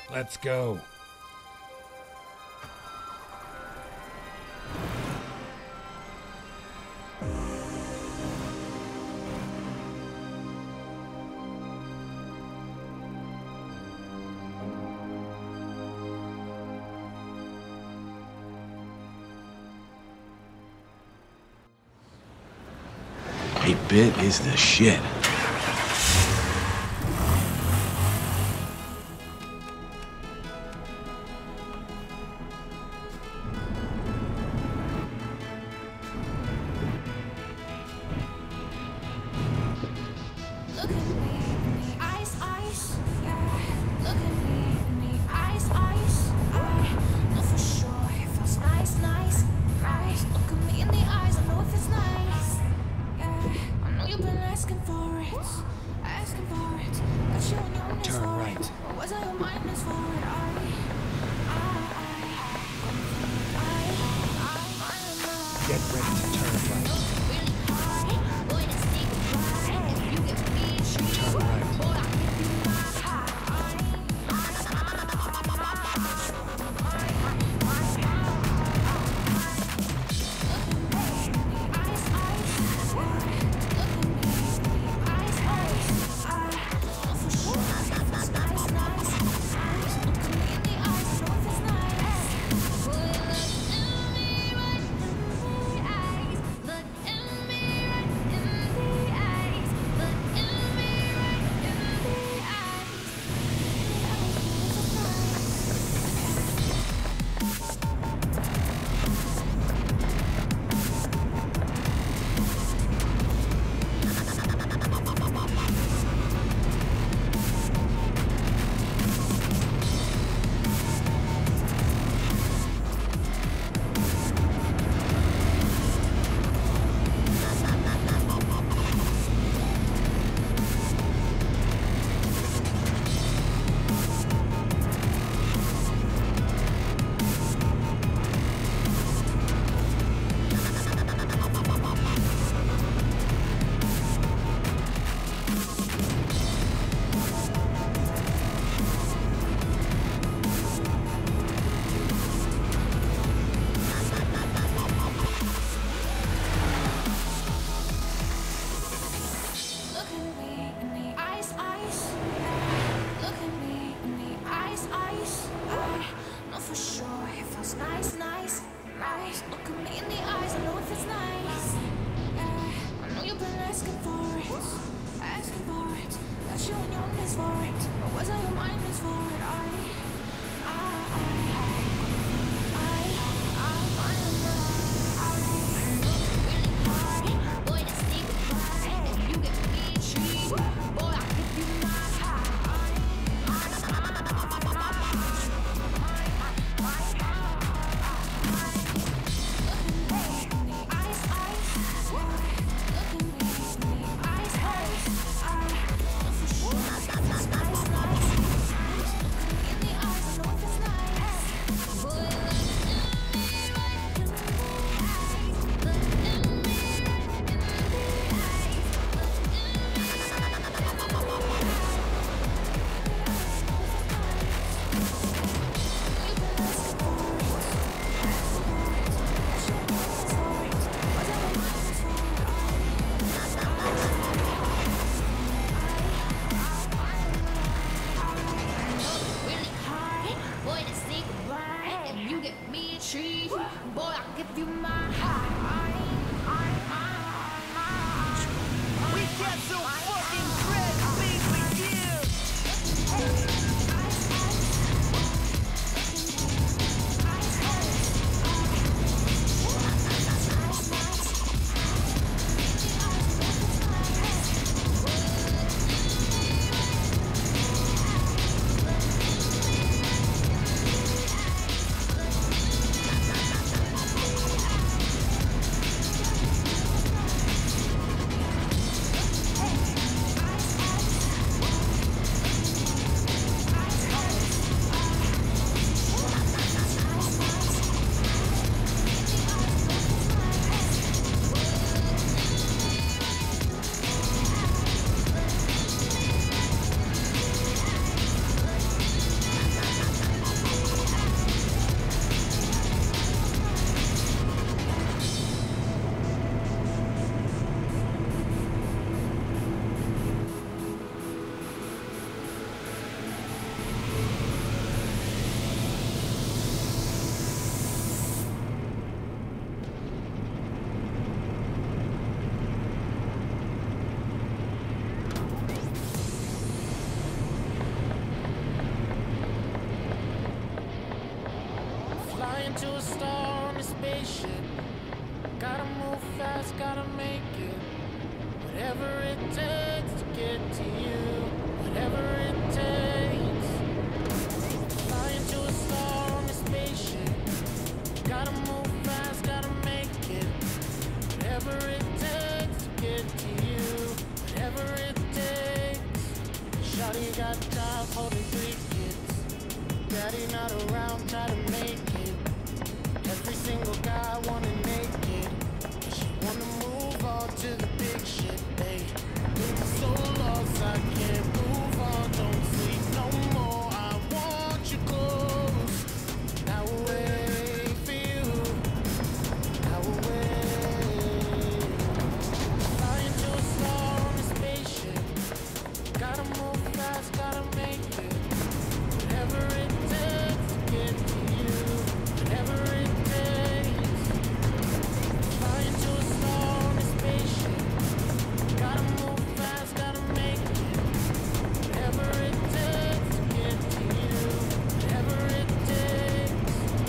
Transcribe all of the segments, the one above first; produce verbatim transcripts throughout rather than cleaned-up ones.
Let's go. eight-bit is the shit. fast, gotta make it. Whatever it takes to get to you. Whatever it takes. Flying to a star on a spaceship. Gotta move fast, gotta make it. Whatever it takes to get to you. Whatever it takes. Shawty got a job holding three kids. Daddy not around, try to make it. Every single guy wanna naked. But she wanna move on to the big shit, babe. Been so lost, I can't move on. Don't sleep no more, I want you close. Now away for you. Now away. Flying to a star on a spaceship. Gotta move fast, gotta make it. Whatever it takes to get to you. Whatever it takes. Flying to a star on a spaceship. Gotta move fast, gotta make it. Whatever it takes to get to you. Whatever it takes.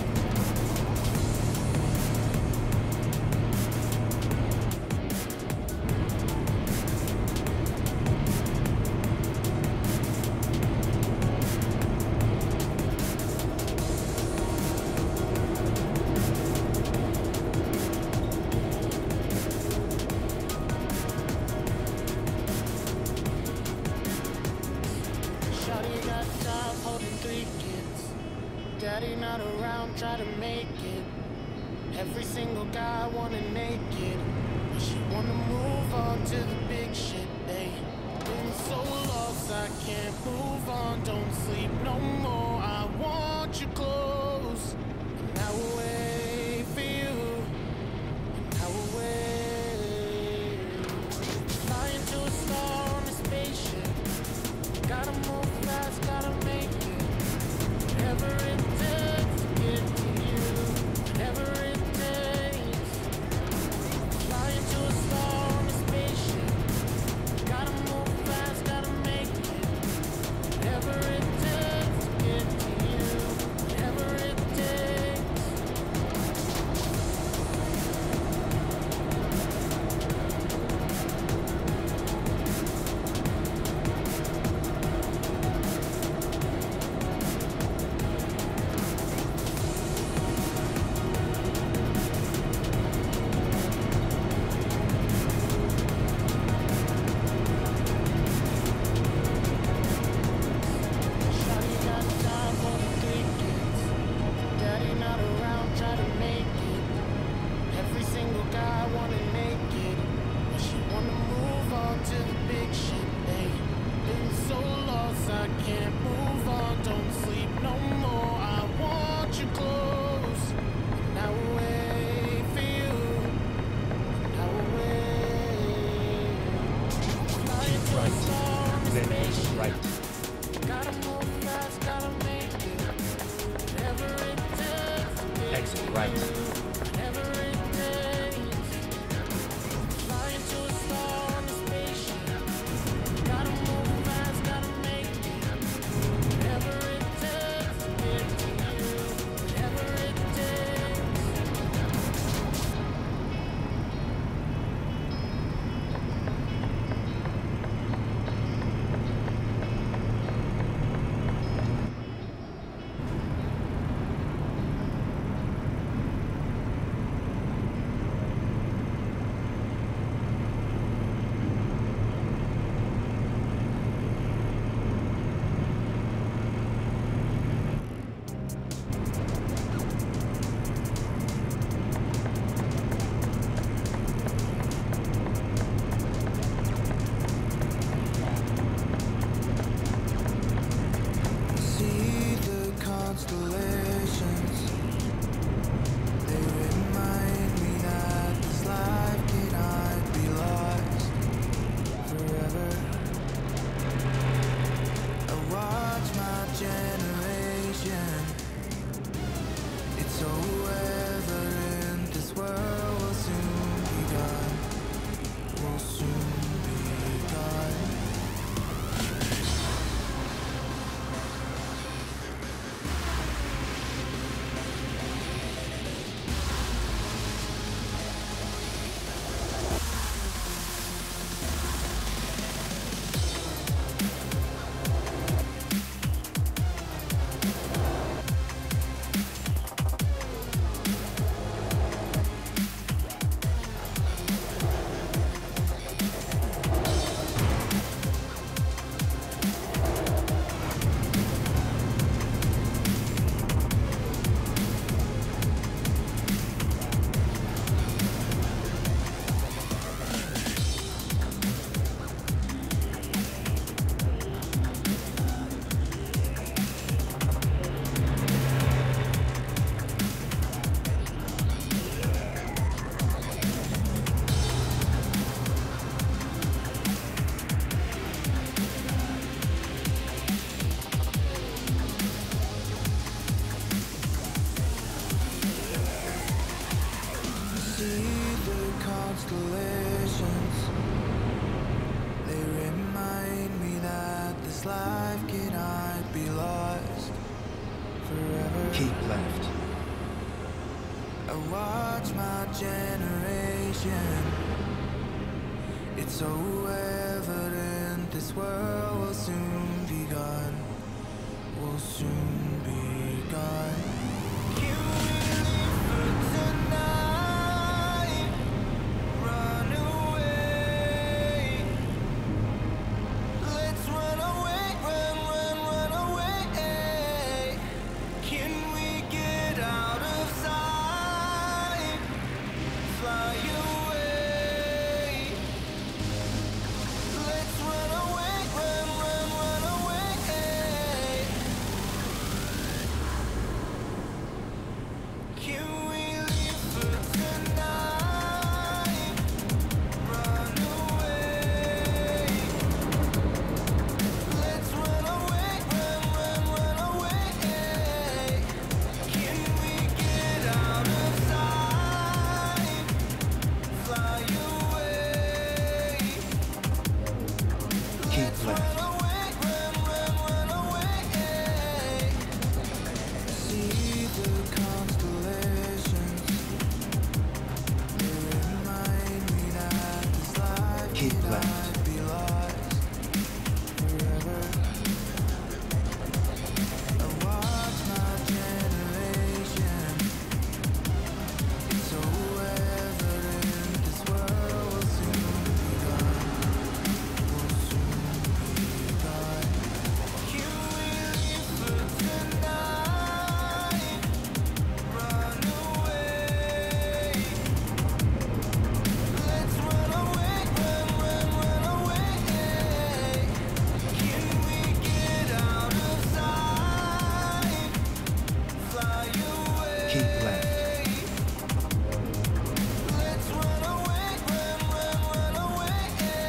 Shawty got a job holding three kids. Daddy not around, try to make it. Every single guy wanna naked. But she wanna move on to the big shit, babe. Been so lost, I can't move on. Don't sleep no more, I want you close. And now away for you. And now away. Flying to a star on a spaceship. Gotta move fast, gotta make it. Whatever it takes to get to you. Whatever it takes. constellations, they remind me that this life cannot be lost forever. Keep left. I watch my generation. It's so evident this world will soon be gone. Will soon be gone. Can we leave for tonight? Run away. Let's run away, run, run, run away. Can we get out of sight? Fly away. Let's run away, run, run, run away. Can we leave for tonight? Run away. Let's run away, run, run, run away. Can we get out of sight? Fly away. Keep left. Run away, run, run, run away. See the constellations. They remind me that this life Keep left. cannot be lost forever. I watch my generation. It's so evident this world will soon be gone. Will soon be gone. Can we leave for tonight? Run away. Let's run away, run, run, run away. Can we get out of sight? Fly away. Keep left. Let's run away, run, run, run away.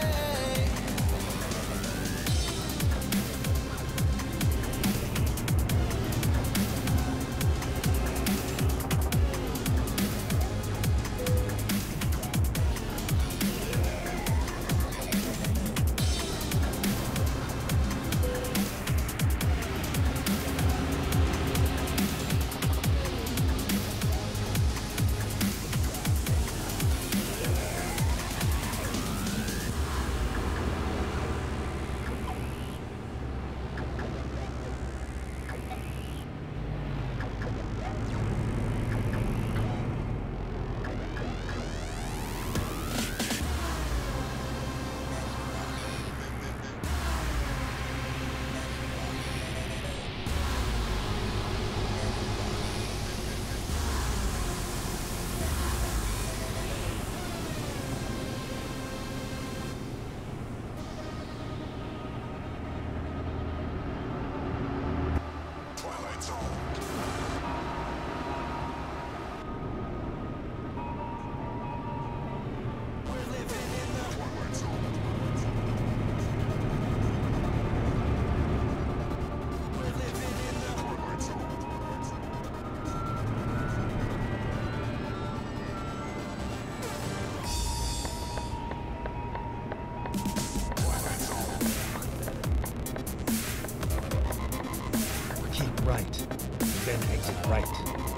Keep right. Then exit right.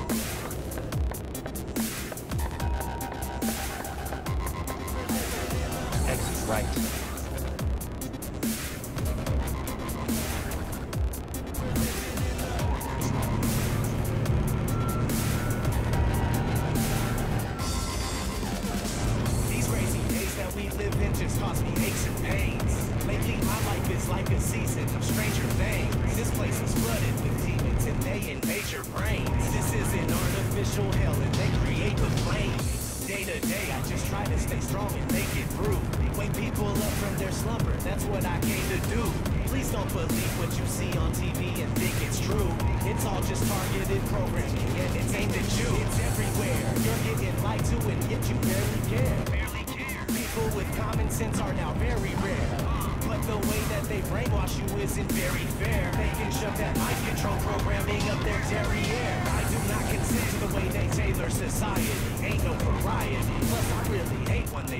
Exit right. These crazy days that we live in just cause me aches and pains. Lately my life is like a season of stranger things. This place is flooded with demons and they invade your brains. This is an artificial hell and they create the flames. Day to day I just try to stay strong and make it through. Wake people up from their slumber, that's what I came to do. Please don't believe what you see on T V and think it's true. It's all just targeted programming and it's aimed at you. It's everywhere, you're getting lied to and yet you barely care. Barely care. People with common sense are now very rare. But the way that they brainwash you isn't very fair. They can shove that mind control programming up their derriere. I do not consent to the way they tailor society. Ain't no variety. Plus I really hate when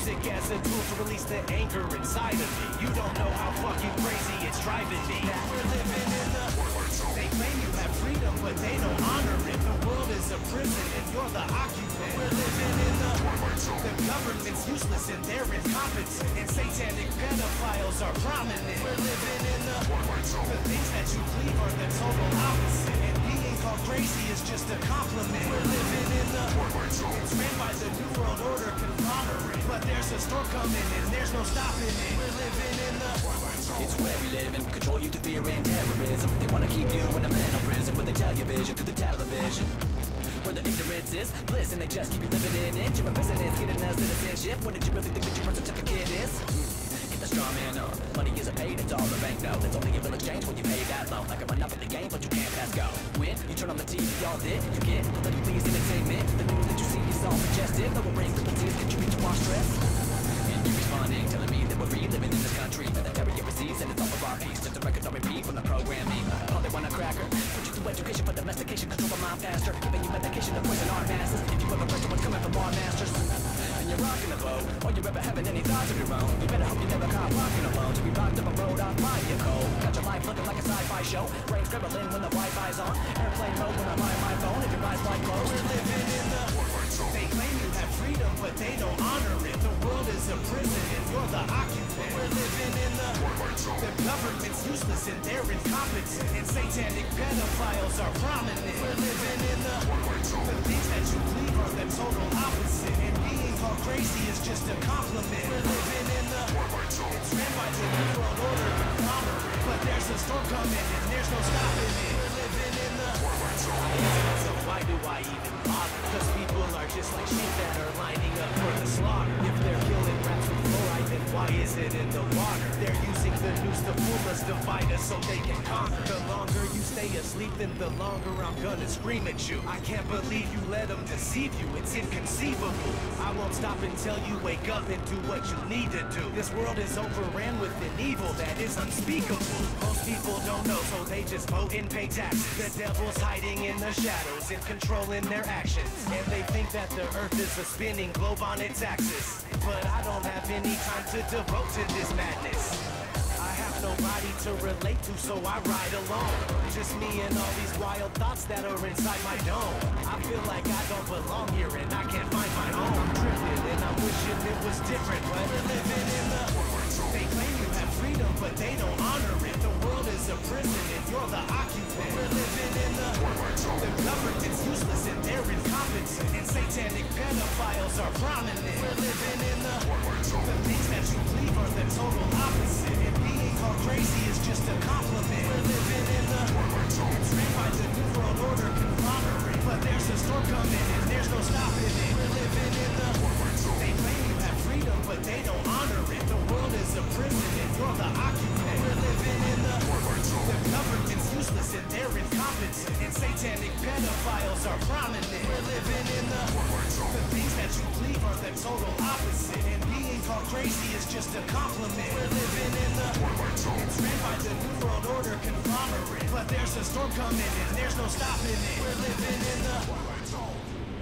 music as a tool to release the anger inside of me. You don't know how fucking crazy it's driving me. That we're living in the Twilight Zone. They claim you have freedom, but they don't honor it. The world is a prison and you're the occupant. We're living in the Twilight Zone. The government's useless and they're incompetent, and satanic pedophiles are prominent. We're living in the Twilight Zone. The things that you believe are the total opposite, and being called crazy is just a compliment. We're living in the Twilight Zone. It's ran by the New World Order conglomerate, but there's a storm coming and there's no stopping it. We're living in the Twilight Zone. It's where we live and control you through fear and terrorism. They wanna keep you in a mental prison, where they tell you vision through the television. Where the ignorance is bliss and they just keep you living in it. You're a business, getting us citizenship. What did you really think that your birth certificate is? Get the straw man on. Money isn't paid, it's all the bank note. It's only a real exchange when you pay that loan. Like a monopoly game, but you can't pass go. When you turn on the T V, all did you get politically pleased entertainment? The news that you see is all suggestive. That will bring the tears, contribute to our stress. And you responding, telling me that we're free living in this country. That the terror receives and it's all of our peace. Just the records on repeat from the programming. All they want a cracker. Put you through education for domestication, control the mind faster. Giving you medication to poison our masses. If you ever heard someone's coming from our masters, and you're rocking the boat, or you're ever having any thoughts of your own, you better hope you never caught walking alone. To be rocked up a road off by your cold. Got your life looking like a sci-fi show. Brain scribbling when the Wi-Fi's on. Airplane mode when I'm on my phone. If your eyes wide closed, we're living in the Twilight Zone. They claim you have freedom, but they don't honor it. The world is a prison and you're the occupant. We're living in the Twilight Zone. The government's useless and they're incompetent, and satanic pedophiles are prominent. We're living in the Twilight Zone. The things that you believe are the total opposite, and being called crazy is just a compliment. We're living in the Twilight Zone. It's ran by the New World Order conglomerate, but there's a storm coming and there's no stopping it. We're living in the Twilight Zone. So why do I even bother? Cause people are just like sheep that are lining up for the slaughter. If they're killing rats with fluoride, then why is it in the water? They're using the news to fool us, divide us so they can conquer. The longer you stay asleep, then the longer I'm gonna scream at you. I can't believe you let them deceive you, it's inconceivable. I won't stop until you wake up and do what you need to do. This world is overran with an evil that is unspeakable. Most people don't know, so they just vote and pay taxes. The devil's hiding in the shadows and controlling their actions, and they think that the earth is a spinning globe on its axis. But I don't have any time to devote to this madness. I have nobody to relate to, so I ride alone. Just me and all these wild thoughts that are inside my dome. I feel like I don't belong here and I can't find my home. I'm drifting and I'm wishing it was different, but we're living in the Twilight Zone. They claim you have freedom, but they don't honor it. The world is a prison and you're the occupant. We're living in the Twilight Zone. The government's useless and they're incompetent, and satanic pedophiles are prominent. We're living in the Twilight Zone. The things that you believe are the total opposite, and being called crazy is just a compliment. We're living in the Twilight Zone. It's ran by the New World Order conglomerate, but there's a storm coming and there's no stopping it. We're living in the Twilight Zone. They claim you have freedom, but they don't honor it. The world is a prison and you're the occupant. We're living in the Twilight Zone. The government's useless and they're incompetent, and satanic pedophiles are prominent. We're living in the Twilight Zone. The things that you believe are the total opposite, and being called crazy is just a compliment. We're living in the Twilight Zone. It's ran by the New World Order conglomerate, but there's a storm coming and there's no stopping it. We're living in the Twilight Zone.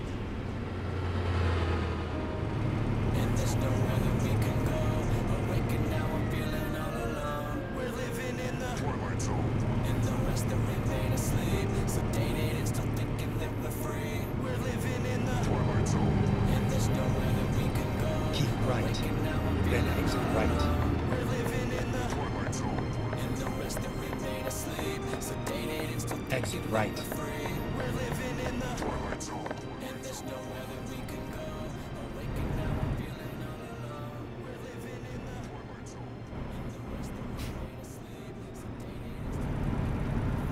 And there's nowhere that we can go. Awaken now, I'm feeling all alone. We're living in the Twilight Zone. And the rest that remain asleep, sedated and still thinking that we're free. We're living in the Twilight Zone. And there's nowhere that we can go. Keep right. Awaken now, I'm Then feeling exit all right. alone. We're living in the Twilight Zone. And the rest that remain asleep, sedated and still Exit thinking right. that we're free. We're living in the Twilight Zone. And there's nowhere that we can go. Awaken now, I'm feeling all alone. We're living in the Twilight Zone. And the rest that remain asleep, sedated and still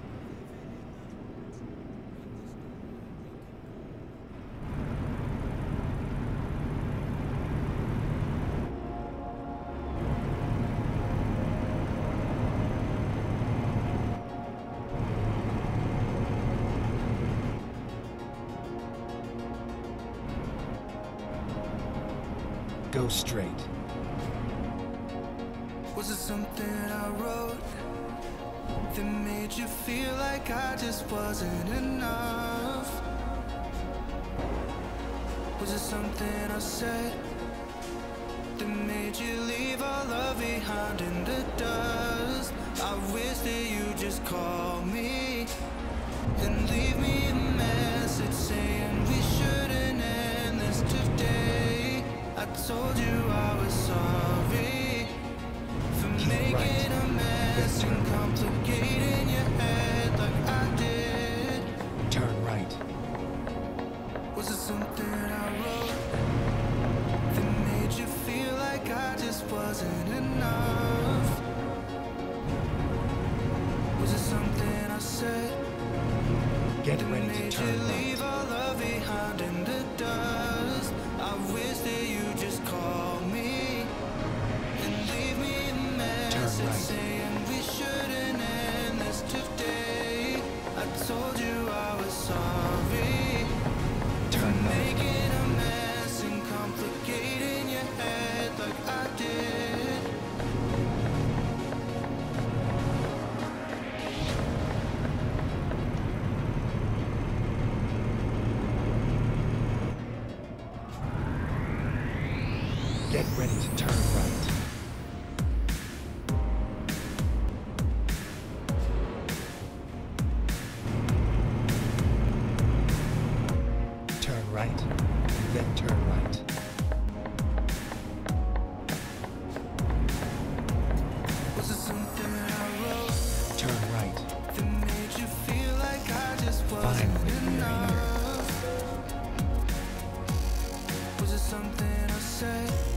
Go straight. Was it something I wrote that made you feel like I just wasn't enough? Was it something I said that made you leave our love behind in the dust. I wish that you just call me and leave me a message saying we shouldn't end this today. I told you I was sorry for making a mess and complicating your head like I did. Turn right. Was it something I wrote that made you feel like I just wasn't enough? Was it something I said Get that ready to made turn you right. leave our love behind in the dust? I wish that you just call me and leave me a message right. saying we shouldn't end this today. I told you I was sorry Turn left. making a mess and complicating your head like I did. Get ready to turn right. Turn right, then turn right. Was it something I wrote Turn right. that made you feel like I just wasn't Finally, we're enough? Was it something I said